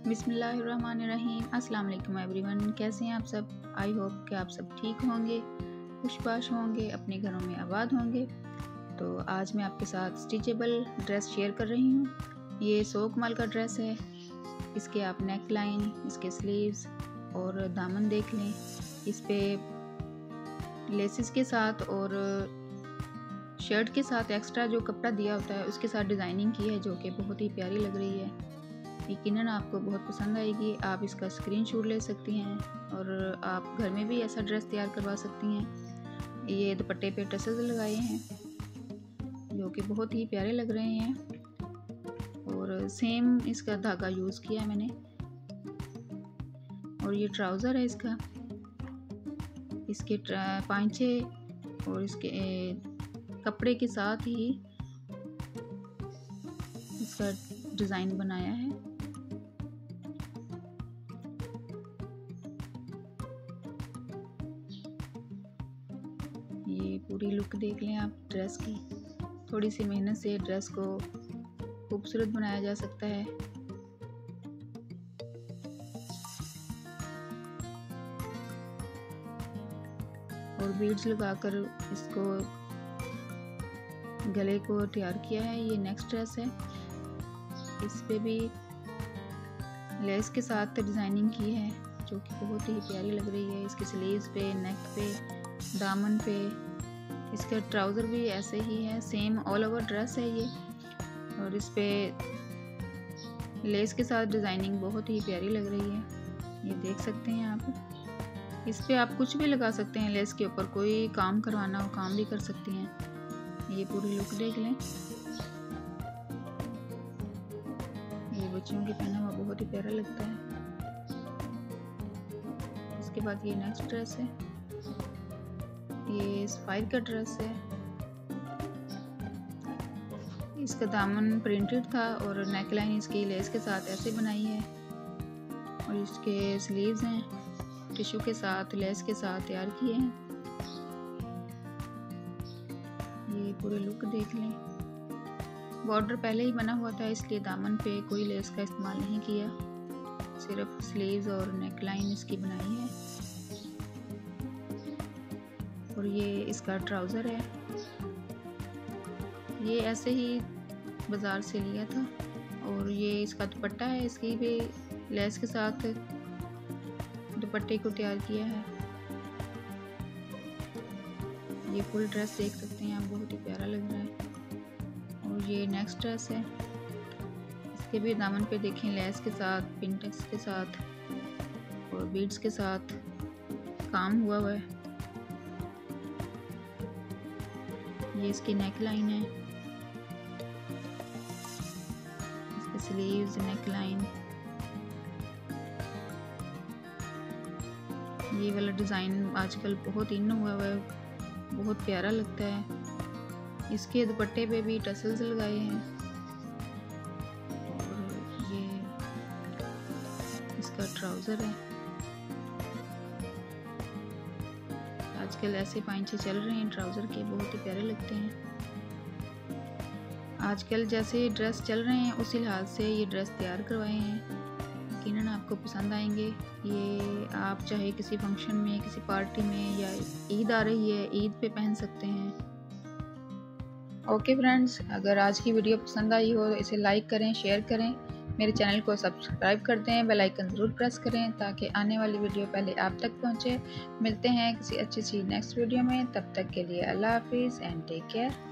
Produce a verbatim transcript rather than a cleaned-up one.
बिस्मिल्लाहिर्रहमानिर्रहीम। अस्सलाम वालेकुम एवरीवन, कैसे हैं आप सब। आई होप कि आप सब ठीक होंगे, खुशबाश होंगे, अपने घरों में आबाद होंगे। तो आज मैं आपके साथ स्टिचेबल ड्रेस शेयर कर रही हूँ। ये सौ कमाल का ड्रेस है। इसके आप नेक लाइन, इसके स्लीव्स और दामन देख लें। इस पे लेसेस के साथ और शर्ट के साथ एक्स्ट्रा जो कपड़ा दिया होता है उसके साथ डिज़ाइनिंग की है, जो कि बहुत ही प्यारी लग रही है। यकीनन आपको बहुत पसंद आएगी। आप इसका स्क्रीनशॉट ले सकती हैं और आप घर में भी ऐसा ड्रेस तैयार करवा सकती हैं। ये दुपट्टे पे टसल्स लगाए हैं जो कि बहुत ही प्यारे लग रहे हैं और सेम इसका धागा यूज़ किया मैंने। और ये ट्राउज़र है इसका, इसके पांचे और इसके कपड़े के साथ ही इसका डिज़ाइन बनाया है। ये पूरी लुक देख लें आप ड्रेस की। थोड़ी सी मेहनत से ड्रेस को खूबसूरत बनाया जा सकता है। और बीड्स लगाकर इसको गले को तैयार किया है। ये नेक्स्ट ड्रेस है। इस पे भी लेस के साथ डिज़ाइनिंग की है जो कि बहुत ही प्यारी लग रही है। इसके स्लीव्स पे, नेक पे, दामन पे। इसका ट्राउज़र भी ऐसे ही है, सेम ऑल ओवर ड्रेस है ये। और इस पे लेस के साथ डिज़ाइनिंग बहुत ही प्यारी लग रही है, ये देख सकते हैं आप। इस पे आप कुछ भी लगा सकते हैं लेस के ऊपर, कोई काम करवाना हो काम भी कर सकती हैं। ये पूरी लुक देख लें। ये बच्चियों के पहना हुआ बहुत ही प्यारा लगता है। इसके बाद ये नेक्स्ट ड्रेस है। ये स्पाइर का ड्रेस है। इसका दामन प्रिंटेड था और नेक लाइन इसकी लेस के साथ ऐसे बनाई है। और इसके स्लीव्स हैं टिश्यू के साथ, लेस के साथ तैयार किए हैं। ये पूरे लुक देख लें। बॉर्डर पहले ही बना हुआ था, इसलिए दामन पे कोई लेस का इस्तेमाल नहीं किया, सिर्फ स्लीव्स और नेक लाइन इसकी बनाई है। और ये इसका ट्राउज़र है। ये ऐसे ही बाज़ार से लिया था। और ये इसका दुपट्टा है, इसकी भी लेस के साथ दुपट्टे को तैयार किया है। ये फुल ड्रेस देख सकते हैं आप, बहुत ही प्यारा लग रहा है। और ये नेक्स्ट ड्रेस है। इसके भी दामन पे देखें लेस के साथ, पिंटेक्स के साथ और बीड्स के साथ काम हुआ हुआ है। ये इसकी नेक लाइन है, इसके स्लीव्स, नेक लाइन। ये वाला डिज़ाइन आजकल बहुत इन हुआ हुआ है, बहुत प्यारा लगता है। इसके दुपट्टे पे भी टसल्स लगाए हैं। और ये इसका ट्राउज़र है। आजकल ऐसे पांचे चल रहे हैं ट्राउज़र के, बहुत ही प्यारे लगते हैं। आजकल जैसे ड्रेस चल रहे हैं उसी लिहाज से ये ड्रेस तैयार करवाए हैं। यकीनन आपको पसंद आएंगे। ये आप चाहे किसी फंक्शन में, किसी पार्टी में, या ईद आ रही है ईद पे पहन सकते हैं। ओके फ्रेंड्स, अगर आज की वीडियो पसंद आई हो तो इसे लाइक करें, शेयर करें, मेरे चैनल को सब्सक्राइब कर दें, बेल आइकन ज़रूर प्रेस करें ताकि आने वाली वीडियो पहले आप तक पहुंचे। मिलते हैं किसी अच्छी सी नेक्स्ट वीडियो में, तब तक के लिए अल्लाह हाफिज़ एंड टेक केयर।